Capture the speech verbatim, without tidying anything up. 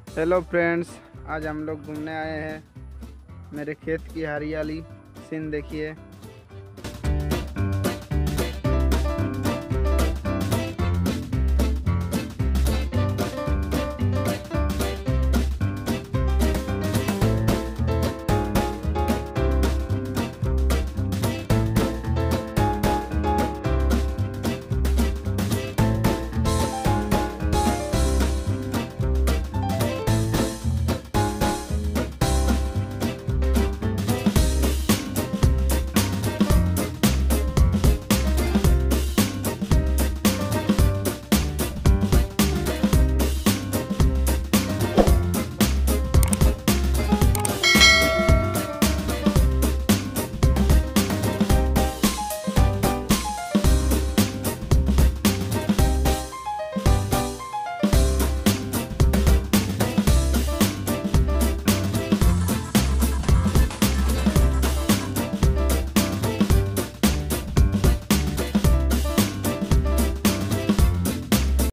Hello friends, आज हम लोग घूमने आए हैं। मेरे खेत की हरियाली सीन देखिए।